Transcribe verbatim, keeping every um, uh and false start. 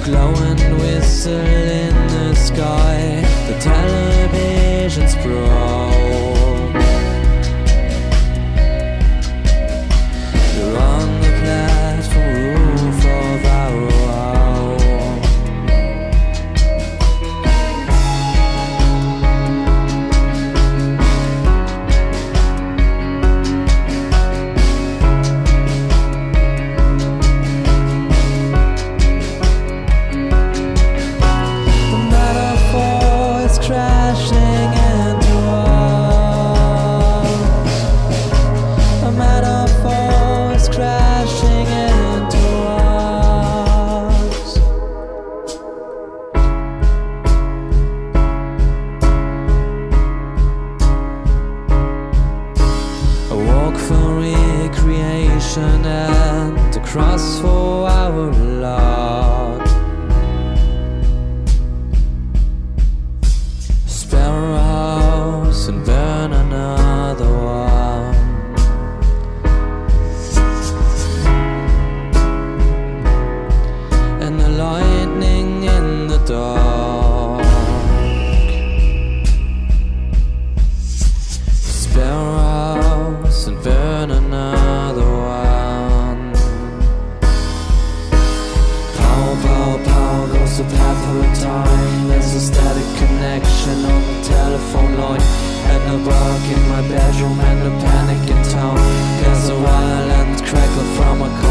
glowing whistle in the sky. The television's broke. You're on the platform roof of our home. The metaphor is crashing into us. The metaphor is crashing into us. A walk for recreation and a cross for our Lord. Spare a house and burn another one. And the lightning in the dark. Spare a house and burn another one. Pow, pow, pow goes the path for a time. There's a static connection on the telephone line. And a bug in my bedroom and a panic in town. There's a violent crackle from a